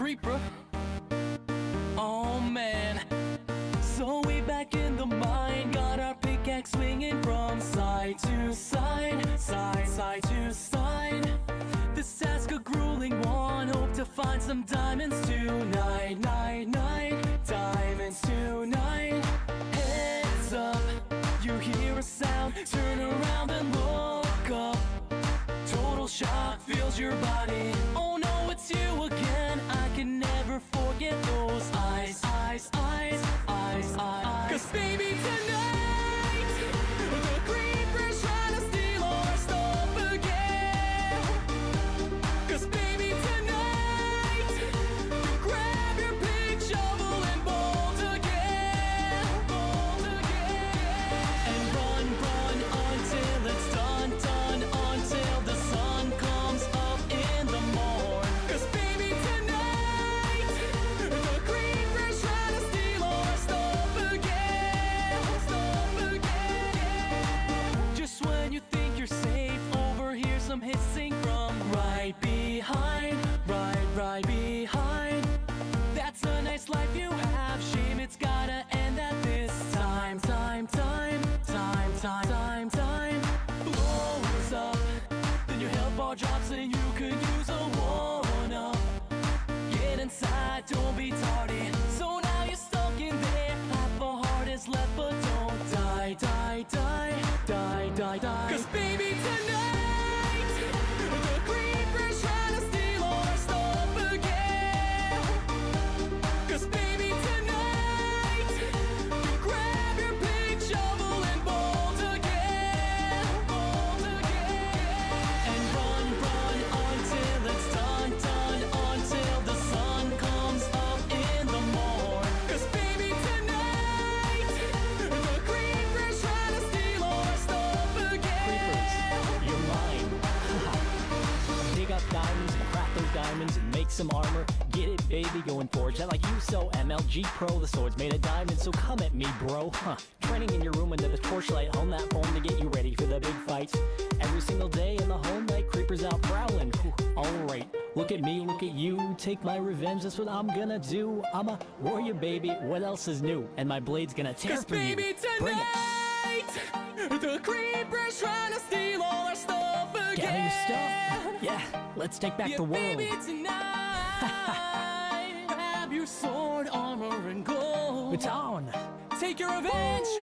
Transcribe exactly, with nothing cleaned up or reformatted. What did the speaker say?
creeper. Oh man. So we back in the mine, got our pickaxe swinging from side to side, side, side to side. This task a grueling one, hope to find some diamonds tonight, night, night, diamonds tonight. Heads up, you hear a sound, turn around and look up. Total shock fills your body. Oh no, it's you again. I can never forget those eyes, eyes, eyes, eyes, eyes. Cause baby tonight, the creeper's trying to steal our stuff again. Cause baby tonight, you grab your pick, shovel and bolt again, bolt again. And run, run until it's done, done, until the sun comes up in the morn. Cause baby tonight, the creeper's trying to steal our stuff again, stuff again. Just when you think you're safe, overhear some hissing from right behind, right, right behind. That's a nice life you have, shame it's gotta end at this time, time, time, time, time, time, time. Blows up, then your health bar drops and you could use a one-up. Get inside, don't be tardy. So now you're stuck in there, half a heart is left, but don't die, die, die, die, die, die. Cause baby tonight, the creeper's trying to steal our stuff again. Cause baby tonight, you grab your pick, shovel and bolt again, bolt again. And run, run until it's done, done, until the sun comes up in the morn. Cause baby tonight, the creeper's trying to steal our stuff again. You're mine. Dig up diamonds and craft those diamonds and make some armor. Get it, baby, go and forge that like you so M L G Pro. The sword's made of diamonds, so come at me, bro. Huh. Training in your room under the torchlight, hone that form to get you ready for the big fights. Every single day in the whole night, creepers out prowling. Alright, look at me, look at you. Take my revenge, that's what I'm gonna do. I'm a warrior, baby, what else is new? And my blade's gonna tear Cause through you. baby Bring it. tonight, the creeper's trying to steal all our stuff again. Gather your stuff. Yeah, let's take back Yeah, the world. baby tonight, grab your sword, armor and gold. It's on. Take your revenge.